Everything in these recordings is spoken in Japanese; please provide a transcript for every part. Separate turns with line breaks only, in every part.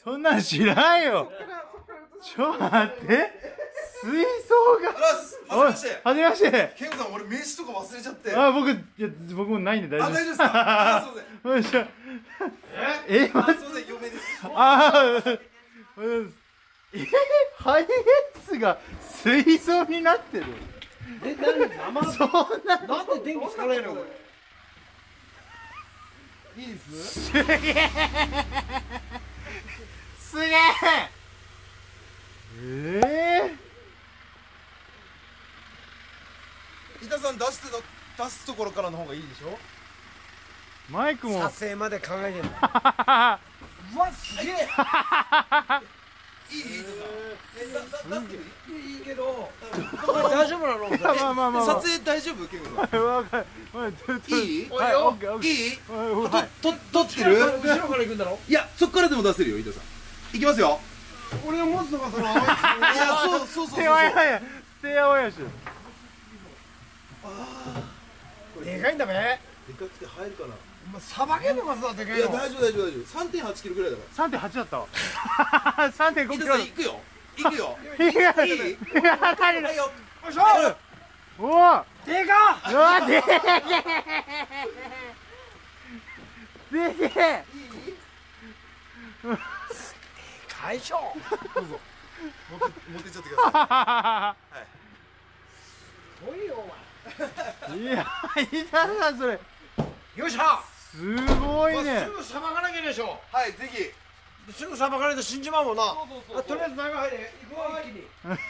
そんなん知らんよ。ちょっと待って。水槽が。はじめまして。
ケンゴさん、俺名刺とか忘れちゃって。
僕もないんで大丈夫です。
大丈夫ですか。すみません。すみません、嫁です。
ハイエースが水槽になってる。
なんで電気つかないのこれ。いいです。
すげえ。すげえ。
板さん出すところからの方がいいでしょ。
マイクも。
撮影まで考えてる。うわ、すげえ。いいけど。大丈夫なの？
まあ。
撮影大丈夫？ケンゴさん。いい？いい？撮ってる？
後ろから行くんだろ？
いや、そっからでも出せるよ、板さん。行きますよ。
俺が持つのがその。いや、
そう。
手やわやし。
でかいんだべ。
でかくて入るかな。
さばけんのかさ、でかいの。
いや、大丈夫。3.8 キロぐらいだから。
3.8 だったわ。3.5 キロ。
行くよ。いい？
いや、足りない。
よいしょ。
おお。
でか。
うわ、でけえ。
会長。
どうぞ。持ってっちゃってくださ
い。おいよお
いや、いたなそれ。
前。よいしょ。
すごいね。
すぐさばかなきゃでしょ。
い。はい、ぜひ。
すぐさばかないと死んじまうもんな。
そう。
とりあえず中入れ。行くわ一気に。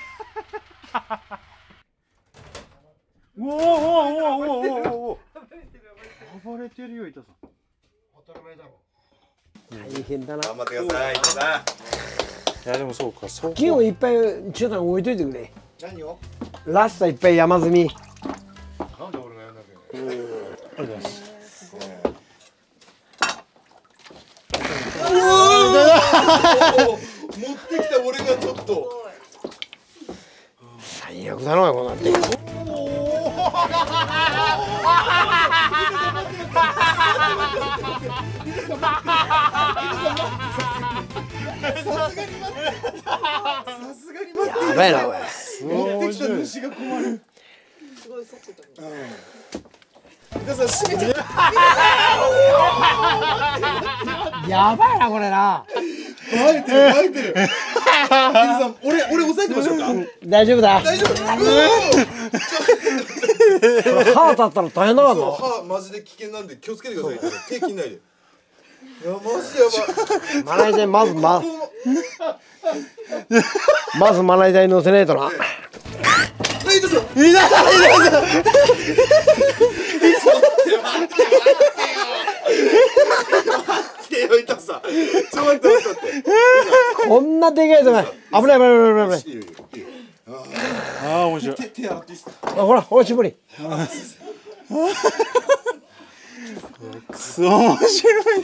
お。暴れてるよ、板さん。
当たり前だろ。大変だな。
頑張ってください、板さん。
いやでもそうか、
木をいっぱいちょっと置いといてくれ。
何を？
ラストいっぱい山積み。
なんで俺がやんなきゃいけない。
ありがとうございます。
持ってきた俺がちょっと
最悪だなこうなって。やばいなおい。
持ってきた主が困る。すごいそっちだ。皆さん閉めちゃった。
やばいなこれな。
バレてる。皆さん、俺押さえてましょうか。
大丈夫だ。
大丈夫。
歯当たったら大変だからな。
歯マジで危険なんで気をつけてください。手切んないで。いやマジやばい。
まな板にまずまな板に乗せないとな。こんなでかいぞお前。危ない。
ああ、面白い。
手洗っていいですか。
ほら、おい絞り。
くそ面白い。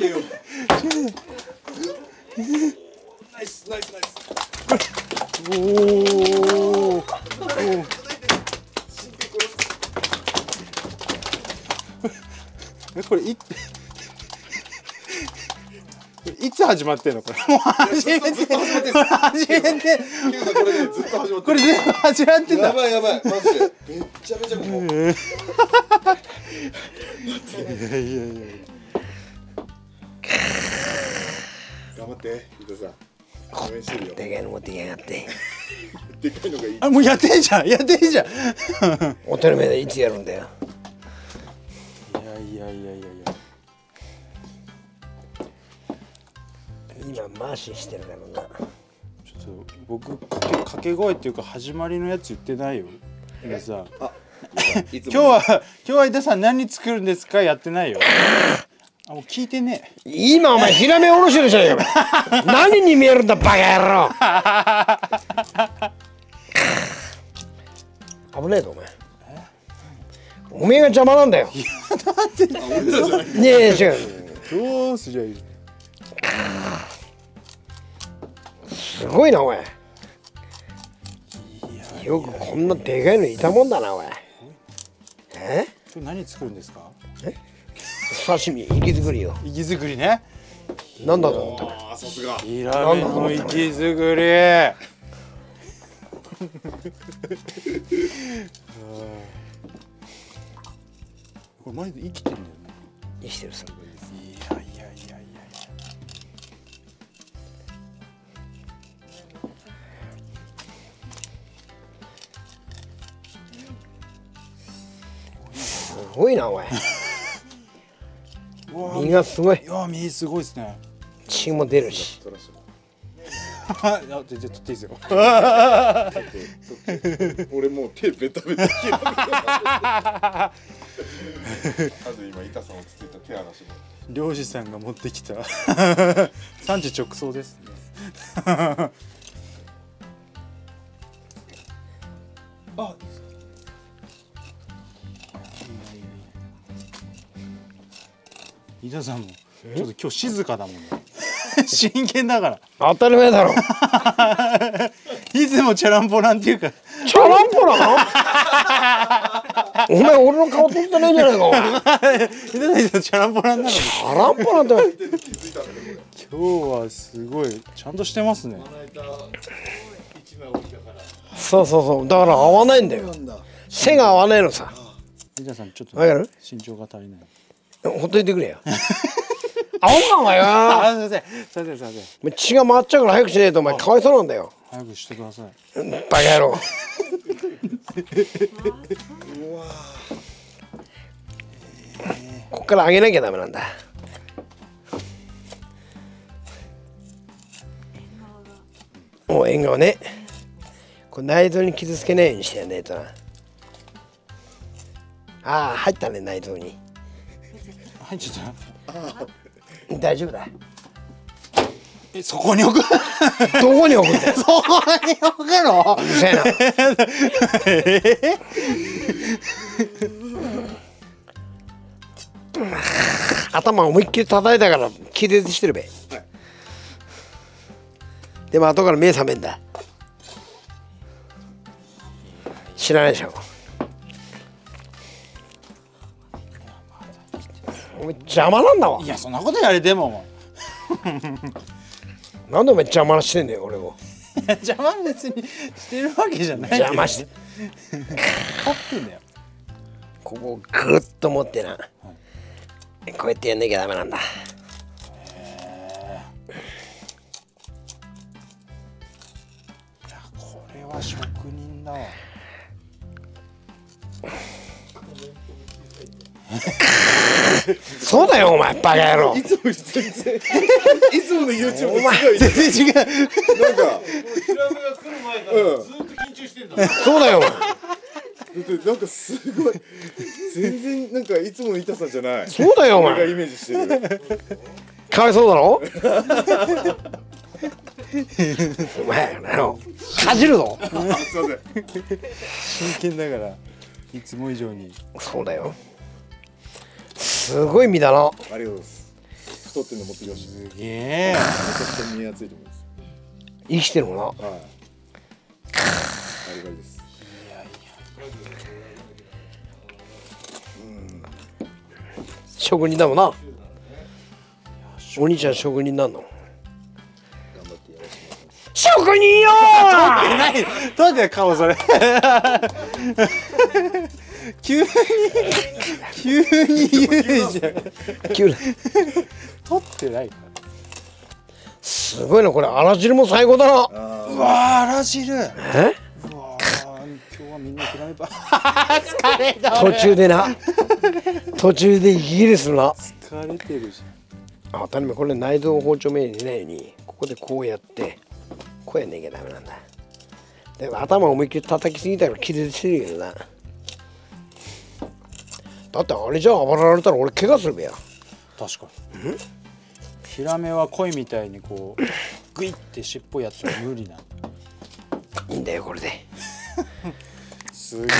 ナイス。
おお。これいつ始まってんのこれ。もう始めて。
これねずっと始まってる。
これ全部始まってんだ。
やばいマジで。めっちゃこう。
いや。
頑張って伊藤さん。応援してるよ。
でかいの持ってきやがって。
でかいのがいい。
あ、もうやってんじゃん。
おとりめでいつやるんだよ。
いや。
今マーシーしてるからな。
ちょっと僕掛け声っていうか始まりのやつ言ってないよ。でさ、今日は井田さん何作るんですかやってないよ。あ、もう聞いてね。
今お前ヒラメおろしてるじゃないか。何に見えるんだバカ野郎。危ねえぞお前。おめえが邪魔なんだよ。ねえ違う。
どうすりゃいい。
すごいなおい。よくこんなでかいのいたもんだなおい。
今日何作るんですか。
刺身、活き作りよ。
活き作りね。い
なんだと思ったの。
ああさすが。
ヒラメの息づくり。これマジで生きてるんだよね。
生きてるさ。
いやいやいやいやい
すごいなお前。
や。
身がすごい。
いや身すごいですね。
血も出るし。
取らせて。
あ、じゃあ取っていいですよ。
俺もう手ベタベタ切られてる。まず今板さん落ち着いた手離しも。
漁師さんが持ってきた産地直送ですね。あ、井田さんもちょっと今日静かだもんね。真剣だから。
当たり前だろ。
いつもチャランポランっていうか。
チャランポなの？お前俺の顔撮ってないんじゃないかお前。
井田さんチャランポランなのに。
チャランポなんて。
今日はすごいちゃんとしてますね。
そうそうそう。だから合わないんだよ。背が合わないのさ。
井田さんちょっと
わかる？
身長が足りない。
ほっといてくれよ。合わんのかよ。
あ、すいません。すいませんすいません。
血が回っちゃうから早くしないとお前かわいそうなんだよ。
早くしてください。
バカ野郎。こっから上げなきゃダメなんだ。おう、縁側ね。これ内臓に傷つけないようにしてやんないとな。ああ、入ったね内臓に。
はい、ちょっ
大丈夫だ。
と。そこに置く。
どこに置くんだよ。
そこに置くの。
うるせえな。頭思いっきり叩いたから気絶してるべ。でも後から目覚めんだ。知らないでしょ。お前邪魔なんだわ。
いや、そんなことやれても。
なんでお前邪魔してんだよ俺を。
邪魔別にしてるわけじゃない。
邪魔して。
取ってんだよ。
ここをグッと持ってな。こうやってやんなきゃダメなんだ。
いや、これは職人だわ。
そうだよお前バカ野郎。
いつも全然いつもの YouTube
お前
違う。
全然違う。
なんか
ヒラメが来る前からずっと緊張してんだ。
そうだよお前。
だってなんかすごい全然なんかいつもの板さんじゃない。
そうだよお前。
俺がイメージしてる。
かわいそうだろ。お前かじるぞ。
すいません。
真剣だからいつも以上に。
そうだよ。すごい身だな。
ありがとうございます。太ってるの持ってきました。
すげえ。
めちゃくちゃ身厚いと思います。
生きてるもんな。
はい。ありがたいです。
職人だもんな。お兄ちゃん職人なんの。
頑張ってやらせてもらいます。
職人よー。
ない。どうやって顔それ。急に言うじゃん。
急な。
取ってないか
すごいなこれ。あら汁も最高だな。
ら。うわー、あら汁。
え？
うわー、今日はみんなヒラメば。疲れた。
途中でな。途中で息切れするな。
疲れてるじ
あ、当たり前。これ内臓包丁目にないようにここでこうやってこうやんなきゃダメなんだ。でも頭思いっきり叩きすぎたから気絶してるけどな。だってあれじゃ暴られたら俺怪我するべや。
ゃん。確かに。ヒラメは鯉みたいにこうグイって尻尾やったら無理な。
いいんだよこれで。
すげえ。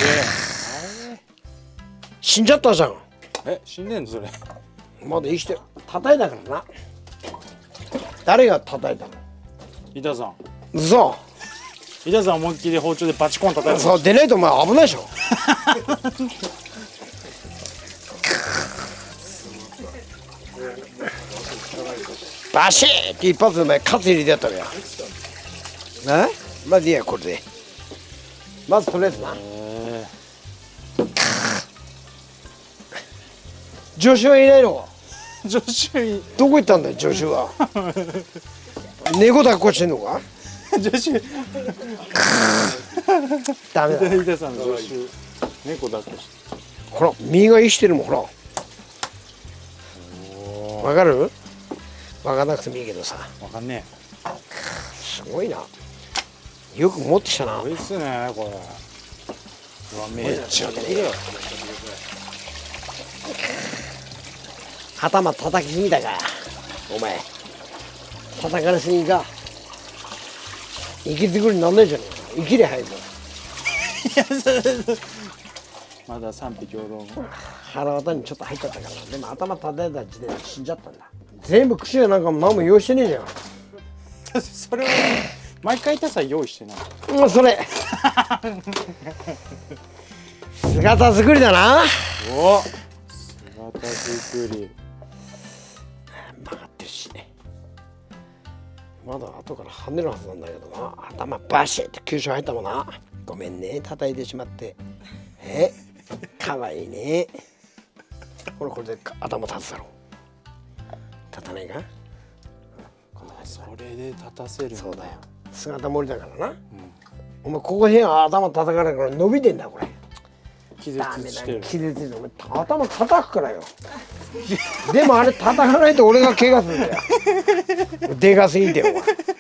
死んじゃったじゃん。
え、死んでんのそれ。
まだ生きてる。叩いたからな。誰が叩いたの？
井田さん。
嘘。
井田さん思いっきり包丁でバチコン叩いて
そう出ないとお前危ないでしょ。 バシーって一発でお前カツ入れてやったらや。まずいいやこれで。まずとりあえずな。助手はいないのか。
助手
どこ行ったんだよ助手は。猫抱っこしてんのか。
助手
ダメだ。
ヒデさんの助手猫抱っこして。
ほら身が生きてるもんほら。わかる？わかんなくてもいいけどさ。
わかんね
すごいな。よく持ってきたな。
え。おいしいねこれ。うわめっちゃ綺麗。
頭叩きすぎたか。お前叩かれすぎか。息作りなんないじゃねえか。息で入るぞ。
まだ賛否両論。
腹渡にちょっと入っちゃったからな。でも頭叩いた時点で死んじゃったんだ。全部串やなんかも何も用意してねえじゃん。
それは毎回たさ用意してない。
もうそれ姿作りだな。
お姿作り
曲がってるしね。まだ後から跳ねるはずなんだけどな。頭バシッって急所入ったもんな。ごめんね叩いてしまって。かわいいね。これで頭立つだろ。立たないか。
それで立たせる。
そうだよ。姿盛りだからな。お前ここへん頭叩かれるから伸びてんだこれ。
気絶してる。
気絶してる。お前頭叩くからよ。でもあれ叩かないと俺が怪我するんだよ。でかすぎてよ。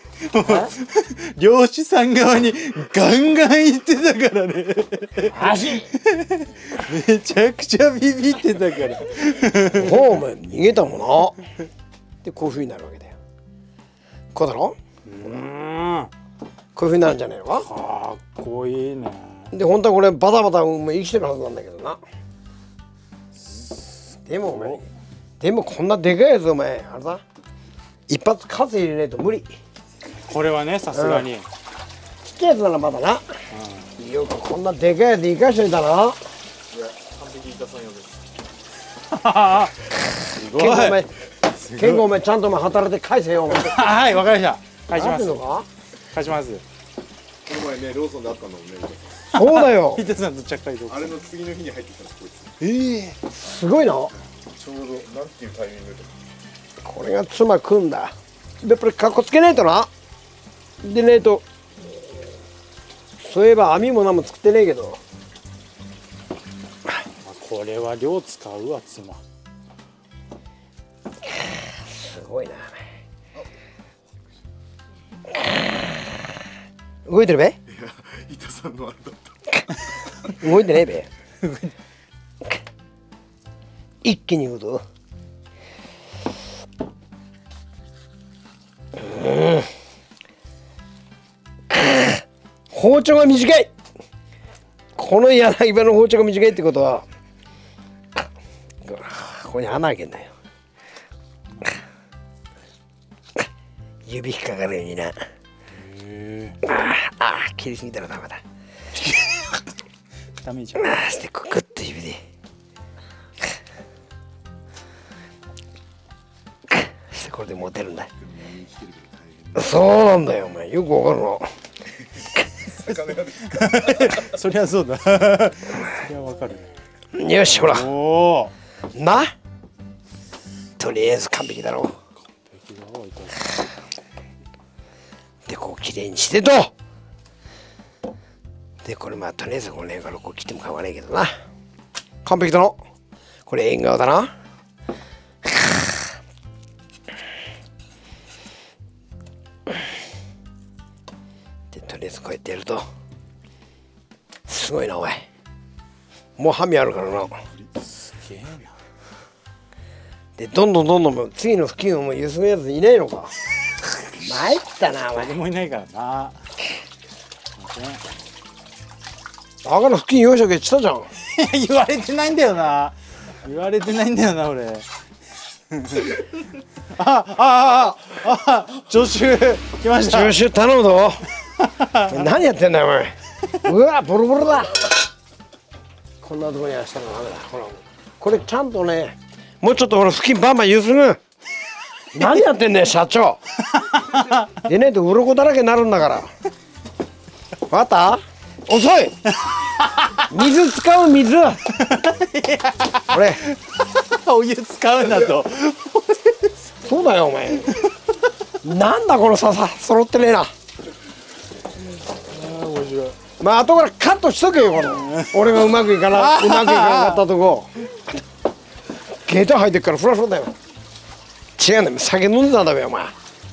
漁師さん側にガンガン行ってたからね。
足
めちゃくちゃビビってたから。
お前逃げたもんな。でこういう風になるわけだよ。こうだろ。こういう風になるんじゃないのか。
かっこいいね。
で本当はこれバタバタ生きてるはずなんだけどな。でもお前こんなでかいやつお前あれだ。一発数入れないと無理。
これはねさすがに。
ちっちゃいやつならまだな。よくこんなでかいやつ生かしていたな。
いや完璧イタさん用です。
すごい。
結構お前ちゃんと働いて返せよ。
はいわかりました。返します。
のか。
返します。
この前ねローソンであったんだもんね。
そうだよ。
ヒデさんとちゃっかりと。
あれの次の日に入ってきたんですこいつ。
すごいな。
ちょうどなんていうタイミングで。
これが妻食うんだ。やっぱりかっこつけないとな。でねえと。そういえば網も何も作ってねえけど。
これは量使うわ妻。
すごいな。動いてるべ？
いやイタさんのあれだった。
動いてねえべ。一気に言うと。包丁が短い。この柳刃の包丁が短いってことはここに穴開けんだよ。指引っかかるようにな。切りすぎたらダメだ。
ダメじゃん。
してこうグッと指でしてこれで持てるんだ。そうなんだよお前よくわかるの。
魚がですか。
そりゃそうだ。そりゃわかる。
よしほら
おお。
な。とりあえず完璧だろう。でこうきれいにしてと。でこれまあとりあえずこの辺からこう切っても構わないけどな。完璧だろ。これ縁側だな。でとりあえずこうやってやるとすごいなお前。もうハミあるからな。
すげえな。
でどんどん次の付近をもうゆすぐやついないのか。参ったなお前。
誰もいないからな。
だから付近用意しとけって言ったじゃん。
言われてないんだよな。言われてないんだよな俺。助手来ました。
助手頼むぞ。何やってんだよお前。うわボロボロだ。こんなとこにはしたらダメだ。ほらこれちゃんとねもうちょっとほら付近バンバンゆすぐ。 何やってんねん社長。でねえと鱗だらけになるんだから。分かった？遅い。水使う水。これ。
お湯使うんだと。
そうだよお前。なんだこの笹揃ってねえな。
面白い。
まあ後からカットしとけよこの。俺がうまくいかなかったとこ。ゲート入ってっからフラフラだよ。違うんだよ、酒飲んでたんだべお前。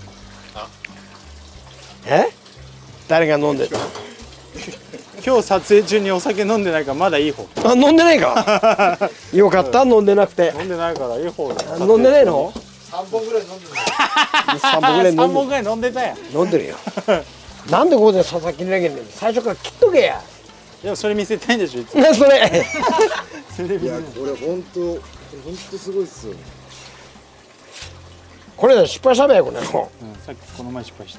え？誰が飲んでた？
今日撮影中にお酒飲んでないからまだいい方。
あ、飲んでないか。よかった、飲んでなくて。
飲んでないからいい方だ。
飲んでないの
3本ぐらい飲んでる。
3本ぐらい飲んでる。
3本ぐらい飲んでたやん。
飲んでるよ。なんでここで佐々木になきゃいけないの？最初から切っとけや。
でもそれ見せたいんでしょいつも。
ねそれ。
それ見せたい。
これ本当すごいっすよ。
これで失敗したべこれ。
さっきこの前失敗した。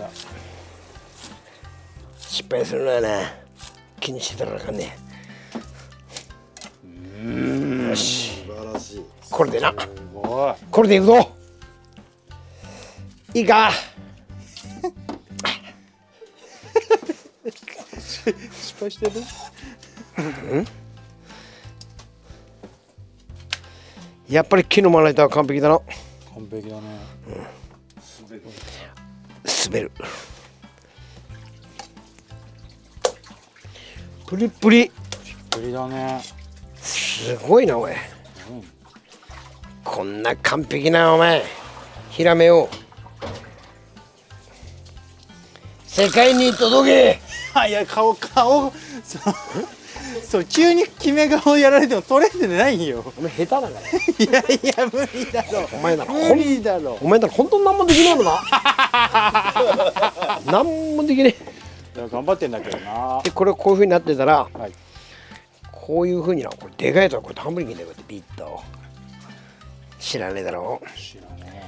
失敗するのはな、気にしてたらあかんね。よし。
素晴らしい。
これでな。
すごい。
これでいくぞ。いいか。
失敗してる？
やっぱり木のまな板は完璧だな。
完璧だね。
滑る。プリップリ。
プリだね。
すごいなお前。こんな完璧なお前ヒラメを世界に届け。
あ、いや顔そう急に決め顔やられても取れてないよ。
お前下手だから。
いやいや無理だろ。
お前なら
無理だろ。
お前なら本当に何もできないのな。何もできね
いや頑張ってんだけどな
え。。でこれこういう風になってたら、
はい。
こういう風にな、これでかいとこうやって半分に切んだよ、こうやってビッと。知らねえだろ。
知らね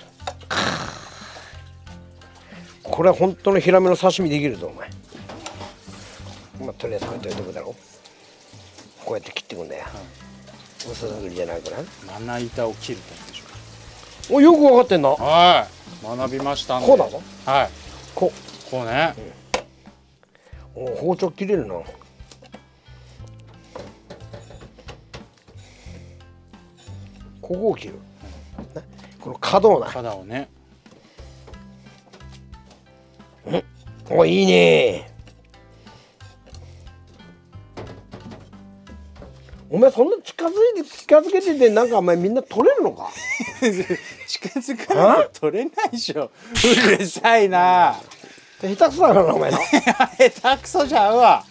これは本当のヒラメの刺身できるぞお前。まあとりあえずこうやって置いとくだろ。こうやって切ってくんだよ。薄切りじゃなくな。
え。まな板を切るってでしょ。
お、よく分かってんな。
はい。学びましたんで。
こうなの？
はい。
こ
こうね。
う。お、包丁切れるな。ここを切る。ね、この角をな。
肌をね。
お、いいね。お前そんな近づけててなんかお前みんな取れるのか。
近づかないと取れないでしょ。うるさいな。
下手くそだからなお前な。
下手くそじゃんわ。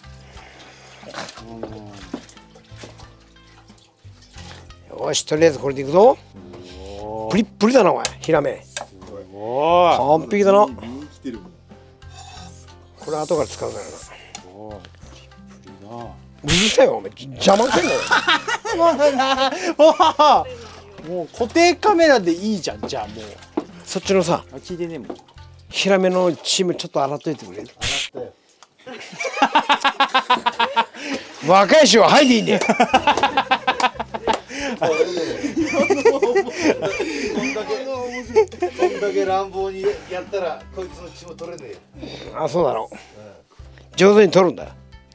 よしとりあえずこれでいくぞ。プリップリだなお前ヒラメ。
おお。
完璧だな。
身に来てるもん。
これ後から使うからな。
おお。プリプリだ。
うるさいよお前邪魔してんだよ。
もう固定カメラでいいじゃん。じゃあもう。
そっちのさ
あ、聞いてねえもん。
ヒラメのチームちょっと洗っといてくれる。若い衆は入っていいんだよ。
こんだけ乱暴にやったらこいつの血も取れねえよ。
あ、そうだろう。上手に取るんだよ。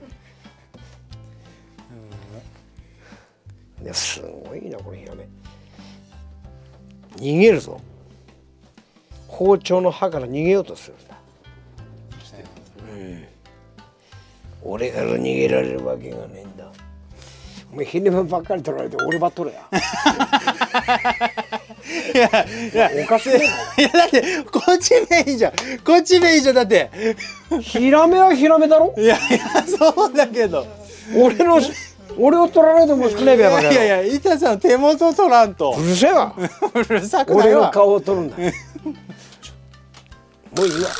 いやすごいなこれヒラメ。逃げるぞ。包丁の刃から逃げようとするんだ。俺から逃げられるわけがねえんだ。お前ヒラメばっかり取られて俺ばっとるや。
いや
おかしいね。
いやだってこっちでいいじゃん。こっちでいいじゃんだって。
ヒラメはヒラメだろ。
いやいやそうだけど。
俺を取られても少ないべやばか
いやいや板さん手元取らんと。
うるせえわ。
うるさくないわ。
俺が顔を取るんだ。もういいわ。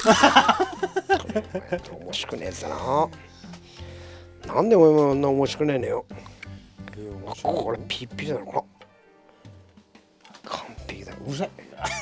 面白くねえやつだな。なんでお前もあんな面白くねえのよ。これピッピだろ。これ完璧だ。うるさい。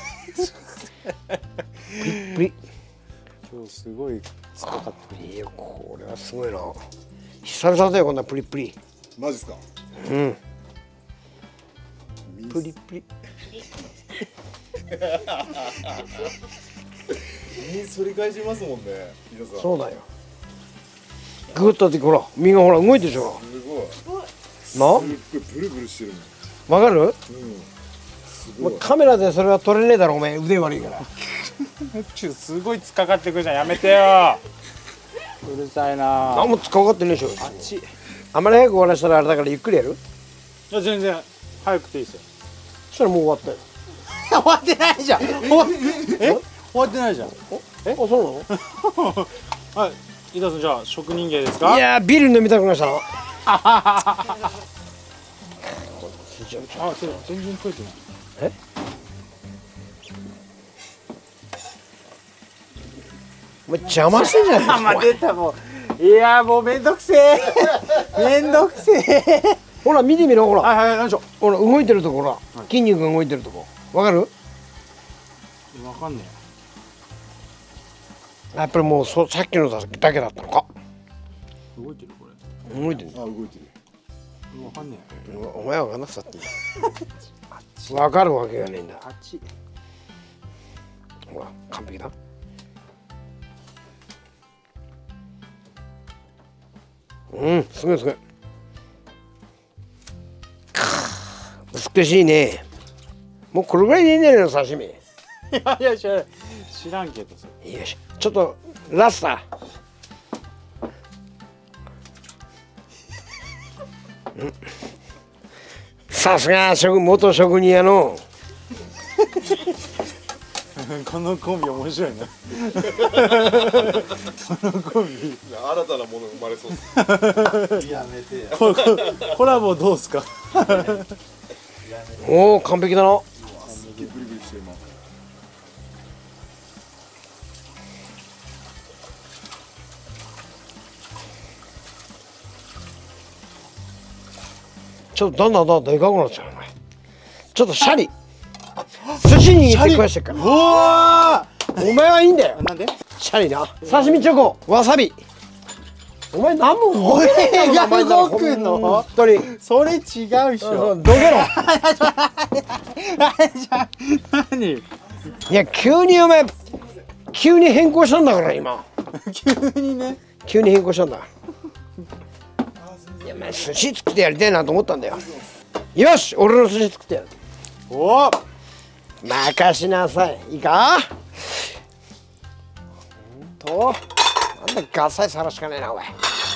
プリップリ。
今日すごいつかかった。
いやこれはすごいな。久々だよこんなプリップリ。
マジっすか。
うん。プリップリ。
反り返しますもんね。皆さん。
そうだよ。グッとってほら身がほら動いてるでしょ。
すごい。
な
すっごいブルブルしてるもん。
わかる？
うん。すごい。
カメラでそれは撮れねえだろお前腕悪いから。
すごい突っかかってくるじゃん、やめてよ。うるさいな。
何も突っかかってねえでしょ。
あっち。
あまり早く終わらせたらあれだからゆっくりやる？
いや全然早くていいですよ。
そしたらもう終わったよ。
終わってないじゃん。終わってないじゃん。
あ、そうなの？
はい、伊田さんじゃあ職人芸ですか？
いやービール飲みたくなりましたな。
あ、全然食えてない。
え？お前邪魔してんじゃねえか。
まあ出たもう。いやもうめんどくせえ。めんどくせえ。
ほら見てみろほら。
はいはい、何でしょ
ほら動いてるとこほら、筋肉が動いてるとこ。わかる？
う。わかんね
やっぱりもうさっきのだけだったのか。
え。動いてるこれ。
動いてる。
あ、動いてる。
わかんねえ。
お前は分かんなくたっていい。分かるわけがねえんだ。
あっち。
ほら完璧だ。うんすごいすごい。美しいね。もうこれぐらいでいいんじゃないの刺身。
いやいや知らんけどさ。
よしちょっとラスター。さすが元職人やの。
このコンビ面白いな。このコンビ。
新たなもの生まれそうです。やめてや。
コラボどうすか。
おお完璧だな。
すっげえブリブリしてるな。
ちょっとだんだんでかくなっちゃうお前。ちょっとシャリ寿司握って食わしてるから。お前はいいんだよ。
なんで？
シャリな刺身チョコわさび。お前何も動いて
俺が動くの？
本当に
それ違うっしょ。
どけろ。
何？
いや急にお前急に変更したんだから今。
急にね。
急に変更したんだ。いやまあ寿司作ってやりたいなと思ったんだよ。よし俺の寿司作ってやる。
おお。
任しなさい。いいか？なんだガサイ皿しかねえなおい。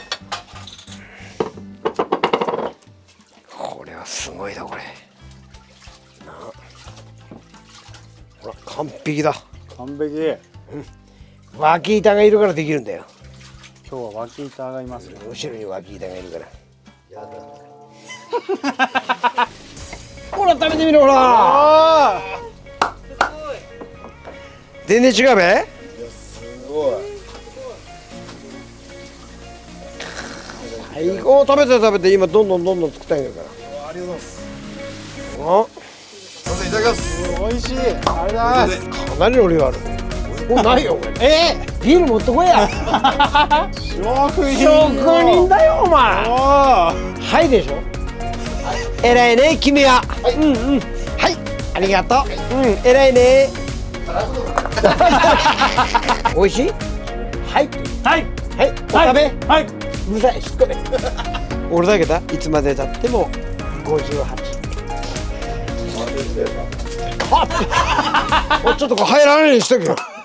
これはすごいだこれ。ほら完璧だ。
完璧。
脇板がいるからできるんだよ。
今日は脇板がいますよ。
後ろに脇板がいるから。ほら食べてみろほら。
あ
全然違うべ。
すごい。
はいお食べて今どんどん作ったんやから。
ありがとうございます。
す
すいませんいただきます。
ー美味しい。ありがとうございます。
かなりの量ある。もうないよビール持ってこいや。
職
職人だよお前。
お
はいでしょ。偉いね君は。はいありがとう。偉いね。美味しい。はい
はい
はいお食べ。
はい。
うるさいしつこい。俺だけだいつまでたっても58。おちょっとこれ入らないようにしとけよ。